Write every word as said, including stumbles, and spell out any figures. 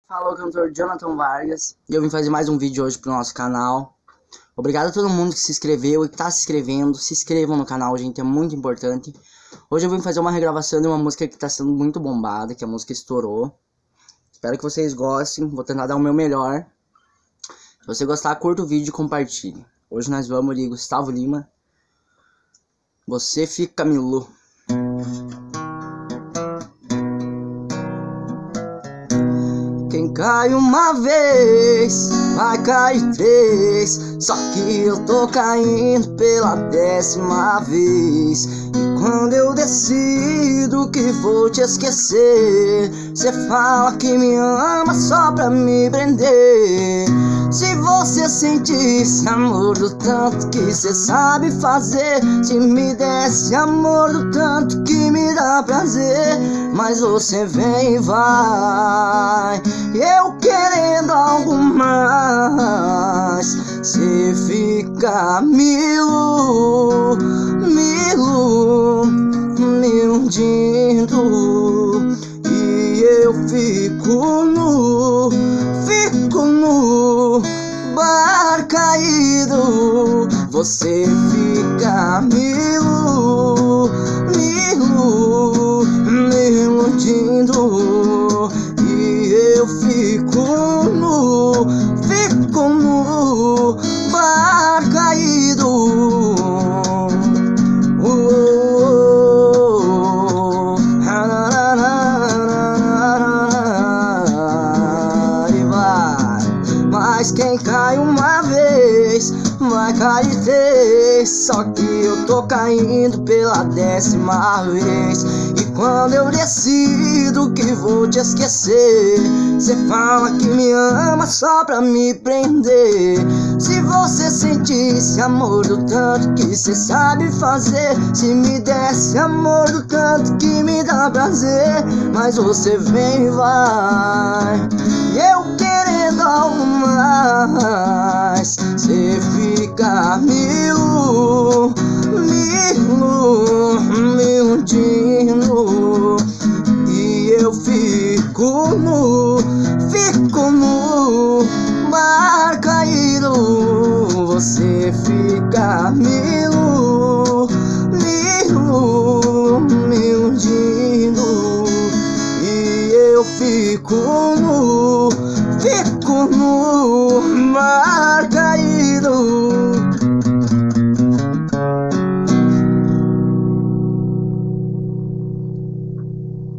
Fala, o cantor Jonathan Vargas, e eu vim fazer mais um vídeo hoje pro nosso canal. Obrigado a todo mundo que se inscreveu e que tá se inscrevendo. Se inscrevam no canal, gente, é muito importante. Hoje eu vim fazer uma regravação de uma música que tá sendo muito bombada, que a música estourou. Espero que vocês gostem, vou tentar dar o meu melhor. Se você gostar, curta o vídeo e compartilhe. Hoje nós vamos de Gustavo Lima, Você Fica Milu. Quem cai uma vez, vai cair três. Só que eu tô caindo pela décima vez. E quando eu decido que vou te esquecer, cê fala que me ama só pra me prender. Se você sentisse amor do tanto que cê sabe fazer, se me desse amor do tanto que me dá prazer, mas você vem e vai, eu querendo algo mais. Cê fica milu, milu, me iludindo, e eu fico nu, fico nu, bar caído. Você fica milu, milu, me iludindo, e eu fico nu, fico nu, bar caído. Oh, oh, oh. E vai. Mas quem cai uma vez, vai cair três. Só que eu tô caindo pela décima vez. E quando eu decido que vou te esquecer, cê fala que me ama só pra me prender. Se você sentisse amor do tanto que cê sabe fazer, se me desse amor do tanto que me dá prazer, mas você vem e vai, eu querendo algo mais. Cê fica milu, milu, me iludindo, e eu fico nu, fico nu, mar caído. Você fica milu, milu, me iludindo, e eu fico nu, fico nu, mar caído.